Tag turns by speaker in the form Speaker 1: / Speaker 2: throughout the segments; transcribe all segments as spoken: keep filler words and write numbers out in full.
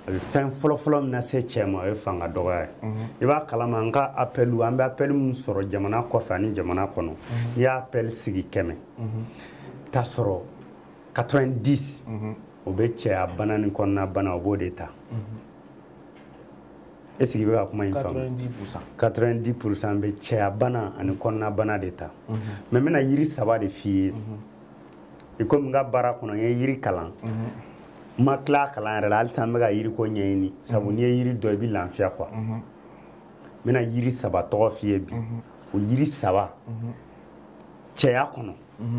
Speaker 1: a bɛ fɛn fɔlɔfɔlɔ min na se cɛ ma o ye fanga dɔgɔya ye i b'a kalama an ka appel an bɛ appel min sɔrɔ jamana kɔfɛ ani jamana kɔnɔ n'i y'a appel sigi kɛmɛ t'a sɔrɔ quatre-vingt-dix o bɛ cɛya bana ni kɔnɔna bana o b'o de ta est ce que i bɛ ka kuma in faamu quatre-vingt-dix pour cent bɛ cɛya bana ani kɔnɔna bana de ta mais n bɛna yiri saba de f'i ye i komi n ka baara kɔnɔ n ye yiri kalan ma tila kalan yɛrɛ la halisa n bɛ ka yiri ko ɲɛɲini sabu n'i ye yiri dɔn i bɛ lafiya quoi n bɛna yiri saba tɔgɔ f'i ye bi o yiri saba cɛya kɔnɔ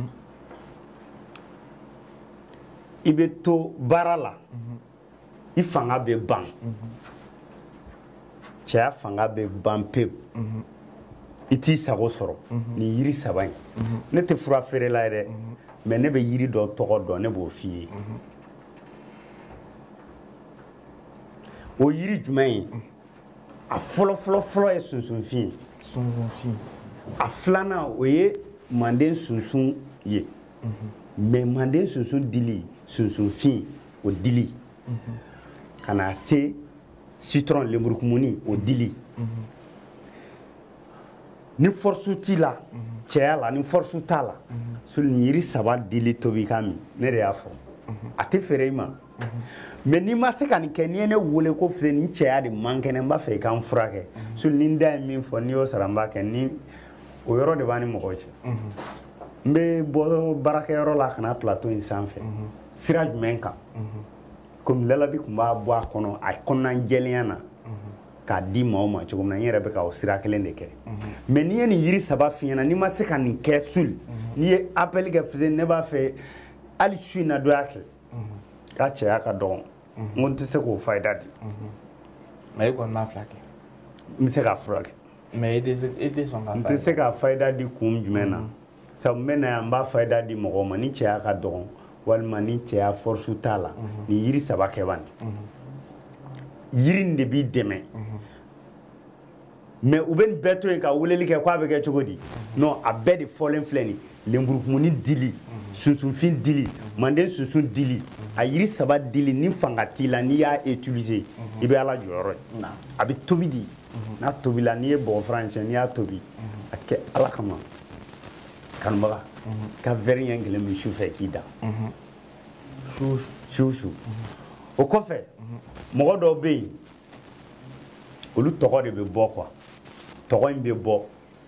Speaker 1: i bɛ to baara la i fanga bɛ ban cɛya fanga bɛ ban pewu i t'i sago sɔrɔ nin yiri saba in ne tɛ fura feerela ye dɛ mais ne bɛ yiri dɔ tɔgɔ dɔn ne b'o f'i ye o yiri jumɛn ye a fɔlɔ fɔlɔ fɔlɔ ye sunsunfin ye
Speaker 2: sunsunfin
Speaker 1: a filanan o ye manden sunsun ye mais manden sunsun dili sunsunfin o dili ka na se citron lemurukumuni o dili ni force t'i la cɛya la ni force t'a la soli nin yiri saba dili tobi ka min ne de y'a fɔ a tɛ feere i ma mais n'i ma se ka nin kɛ n'i ye ne wele ko filɛ nin cɛya de man kɛnɛ n b'a fɛ i k'an furakɛ soli ni n da ye min fɔ n'i y'o sara n b'a kɛ ni o yɔrɔ de b'a ni mɔgɔw cɛ n bɛ bɔ baarakɛyɔrɔ la ka na plateau in sanfɛ sira jumɛn kan komi lalabi tun b'a bɔ a kɔnɔ a kɔnɔna jɛlenya na k'a di maaw ma cogo min na n yɛrɛ bɛ ka o sira kelen de kɛ mais n'i ye nin yiri saba f'i ɲɛna n'i ma se ka nin kɛ suli n'i ye appel kɛ fise ne b'a fɛ hali su in na dɔ y'a kɛ k'a cɛya ka dɔgɔn n ko n tɛ se k'o fayida di
Speaker 2: mais e kɔni m'a fila kɛ
Speaker 1: n bɛ se k'a furakɛ
Speaker 2: mais e tɛ sɔn ka
Speaker 1: n tɛ se k'a fayida di kun jumɛn na sabu n bɛ na yan n b'a fayida di mɔgɔw ma ni cɛya ka dɔgɔn walima ni cɛya force t'a la nin yiri saba kɛ ban yiri in de b'i dɛmɛ mais u bɛ nin bɛɛ to yen ka weleli kɛ k'a bɛ kɛ cogo di non a bɛɛ de fɔlen filɛ nin lenburukumuni dili sunsunfin dili manden sunsun dili a yiri saba dili ni fanga t'i la n'i y'a utiliser i bɛ ala jɔyɔrɔ ye a bɛ tobi di n'a tobila n'i ye bɔgɔfara cɛ n'i y'a tobi a kɛ ala kama kanubaga ka verre ɲɛ kelen min su fɛ k'i da su su o kɔfɛ mɔgɔ dɔw bɛ yen olu tɔgɔ de bɛ bɔ quoi tɔgɔ in bɛ bɔ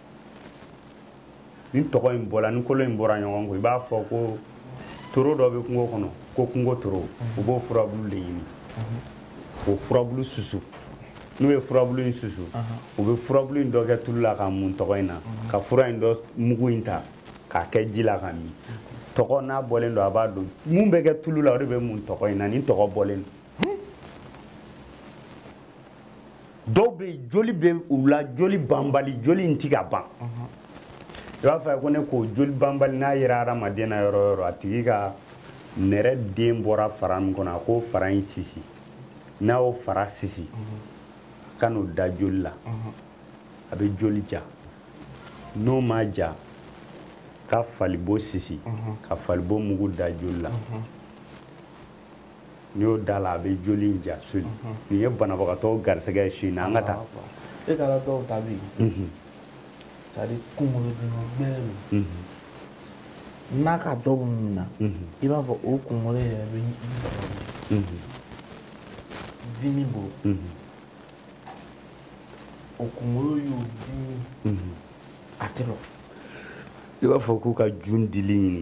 Speaker 1: ni tɔgɔ in bɔra ni kolo in bɔra ɲɔgɔn kɔ i b'a fɔ ko toro dɔ bɛ kungo kɔnɔ ko kungo toro u b'o furabulu de ɲini o furabulu susu n'u ye furabulu in susu u bɛ furabulu in dɔ kɛ tulu la ka mun tɔgɔ in na ka fura in dɔ mugu in ta k'a kɛ ji la ka min tɔgɔ n'a bɔlen don a b'a dɔn mun bɛ kɛ tulu la o de bɛ mun tɔgɔ in na ni tɔgɔ bɔlen don dɔw bɛ yen joli bɛ u la joli banbali joli in ti ka ban i b'a fɔ ko ne k'o joli banbali n'a yera hadamaden na yɔrɔ o yɔrɔ a tigi ka nɛrɛ den bɔra fara min kɔnɔ a k'o fara in sisi n'a y'o fara sisi ka n'o da joli la a bɛ joli ja n'o ma ja ka falibo sisi ka falibo mugu da joli la n'i y'o da la a bɛ joli in ja soli nin ye banabagatɔ garisɛgɛ ye su in na an ka taa
Speaker 2: e ka dɔw ta bɛ yen c'est à dire kunkolodimi gbɛrɛ don n'a ka dɔw min na i b'a fɔ o kunkolo yɛrɛ bɛ i dimi bolo o kunkolo y'o dimi a tɛ lɔ
Speaker 1: i b'a fɔ k'u ka jun dili ɲini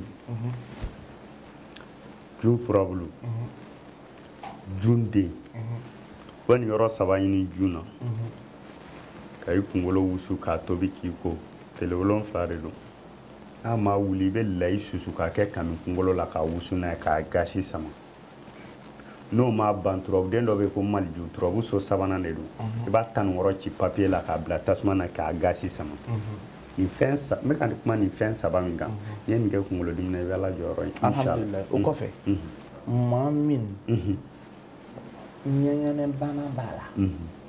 Speaker 1: jun furabulu jun den u bɛ nin yɔrɔ saba ɲini jun na ka i kunkolo wusu k'a tobi k'i ko tile wolonfila de don n'a ma wuli i bɛ layi susu k'a kɛ kami kunkolo la k'a wusu n'a ye k'a gasi sama n'o ma ban turabuden dɔ bɛ yen ko maliju turabu so sabanan de don i b'a tan ni wɔɔrɔ ci papiye la k'a bila tasuma na k'a gasi sama nin fɛn saba n bɛ ka kuma nin fɛn saba min kan n'i ye nin kɛ kunkolodimi na i bɛ ala jɔyɔrɔ ye
Speaker 2: alhamdulilayi o kɔfɛ maa min ɲɛgɛnɛ bana b'a la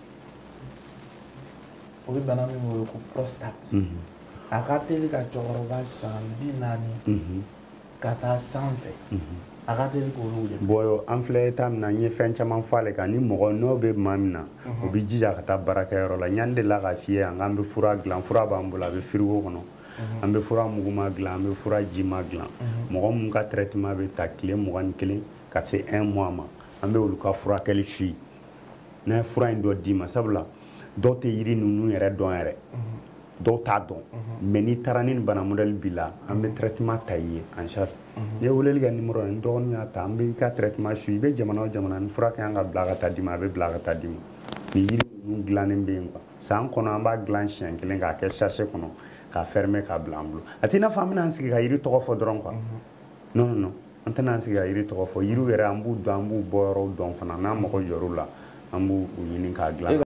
Speaker 2: o bɛ bana min wele ko prostate a ka teli ka cɛkɔrɔba san bi naani ka taa sanfɛ a ka teli k'olu de
Speaker 1: boyo an filɛ état min na n ye fɛn caman fɔ ale kan ni mɔgɔ n'o bɛ maa min na o bɛ jija ka taa baarakɛyɔrɔ la ɲan de la ka f'i ye an k'an bɛ fura dilan fura b'an bolo a bɛ frigo kɔnɔ an bɛ fura muguma dilan an bɛ fura jima dilan mɔgɔ mun ka traitement bɛ ta tile mugan ni kelen ka se un mois ma an bɛ olu ka furakɛli suit n'a ye fura in dɔ d'i ma sabula dɔw tɛ yiri ninnu yɛrɛ dɔn yɛrɛ dɔw t'a dɔn mais n'i taara ni nin bana modèle b'i la an bɛ traitement ta i ye en charge n'i ye weleli kɛ numéro la n dɔgɔnin y'a ta an bɛ i ka traitement suit i bɛ jamana o jamana ni fura ka kan ka bila ka taa d'i ma a bɛ bila ka taa d'i ma ni yiri ninnu dilannen bɛ yen quoi san kɔnɔ an b'a dilan siɲɛ kelen k'a kɛ sachet kɔnɔ k'a fermer k'a bila an bolo a t'i n'a fɔ an bɛna an sigi ka yiri tɔgɔ fɔ dɔrɔn quoi non non non an tɛna an sigi ka yiri tɔgɔ fɔ yiriw yɛrɛ an b'u dɔn an b'u bɔ yɔrɔw dɔn fana n'an mago jɔr'u la an b'u ɲini k'a dilan